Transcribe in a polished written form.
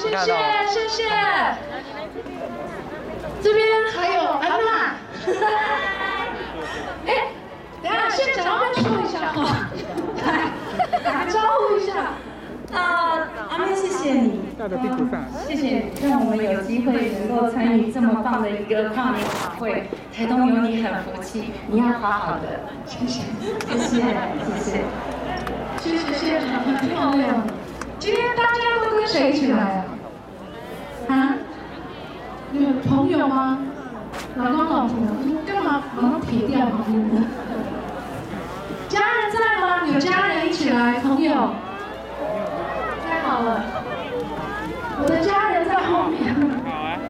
谢谢谢谢。这边还有安娜。哎，等下现场要不要说一下话？来，打个招呼一下。 阿妹，谢谢你，谢谢你，让我们有机会能够参与这么棒的一个跨年晚会。台东有你很福气，你要好好的，谢谢，谢谢，谢谢， 谢谢现场很漂亮。今天大家都跟谁一起来啊？啊？你们朋友吗？老公老婆，你们干嘛马上撇掉旁边的？家人在吗？有家人一起来，朋友。太好了，我的家人。